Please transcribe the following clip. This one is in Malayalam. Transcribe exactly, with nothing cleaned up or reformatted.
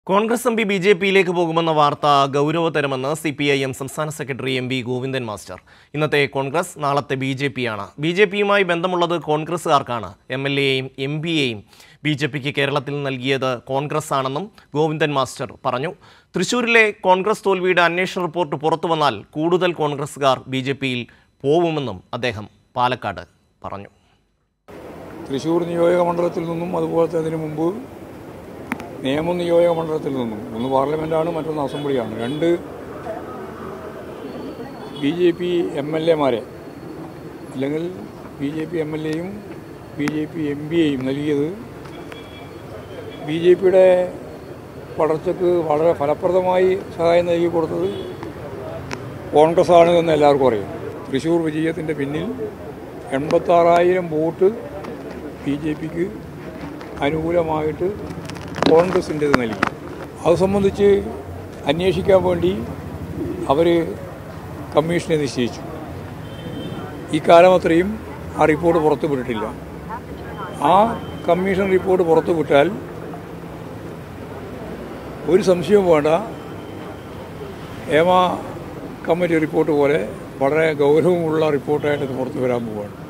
Congress M P B J പിയിലേക്ക് പോകുമെന്ന വാർത്ത ഗൗരവതരമെന്ന് സി പി ഐ എം സംസ്ഥാന secretary M V Govindan master. ഇന്നത്തെ കോൺഗ്രസ്, നാളത്തെ ബി ജെ പിയാണ്. ബി ജെ പിയുമായി ബന്ധമുള്ളത് കോൺഗ്രസ്സുകാർക്കാണ്. എം എൽ എയും എം പിയെയും ബി ജെ പിക്ക് കേരളത്തിൽ നൽകിയത് കോൺഗ്രസ് ആണെന്നും ഗോവിന്ദൻ മാസ്റ്റർ പറഞ്ഞു. തൃശൂരിലെ കോൺഗ്രസ് തോൽവിയുടെ അന്വേഷണ റിപ്പോർട്ട് പുറത്തു വന്നാൽ കൂടുതൽ കോൺഗ്രസ്സുകാർ ബി ജെ പിയിൽ പോവുമെന്നും അദ്ദേഹം പാലക്കാട് പറഞ്ഞു. തൃശൂർ നിയോജക മണ്ഡലത്തിൽ നിന്നും അതുപോലെ അതിനു മുമ്പ് നിയമം നിയോജക മണ്ഡലത്തിൽ നിന്നും, ഒന്ന് പാർലമെൻറ്റാണ്, മറ്റൊന്ന് അസംബ്ലിയാണ്, രണ്ട് B J P M L എമാരെ അല്ലെങ്കിൽ B J P M L എയും ബി ജെ പി എം പിയെയും നൽകിയത് ബി ജെ പിയുടെ വളർച്ചയ്ക്ക് വളരെ ഫലപ്രദമായി സഹായം നൽകി കൊടുത്തത് കോൺഗ്രസ്സാണ് എന്ന് എല്ലാവർക്കും അറിയാം. തൃശ്ശൂർ വിജയത്തിൻ്റെ പിന്നിൽ എൺപത്താറായിരം വോട്ട് ബി ജെ പിക്ക് അനുകൂലമായിട്ട് കോൺഗ്രസിൻ്റേത് നൽകി. അത് സംബന്ധിച്ച് അന്വേഷിക്കാൻ വേണ്ടി അവർ കമ്മീഷനെ നിശ്ചയിച്ചു. ഈ കാലം അത്രയും ആ റിപ്പോർട്ട് പുറത്തു വിട്ടിട്ടില്ല. ആ കമ്മീഷൻ റിപ്പോർട്ട് പുറത്തു വിട്ടാൽ ഒരു സംശയവും വേണ്ട, ഏമ കമ്മിറ്റി റിപ്പോർട്ട് പോലെ വളരെ ഗൗരവമുള്ള റിപ്പോർട്ടായിട്ട് ഇത് പുറത്തു വരാൻ പോവുകയാണ്.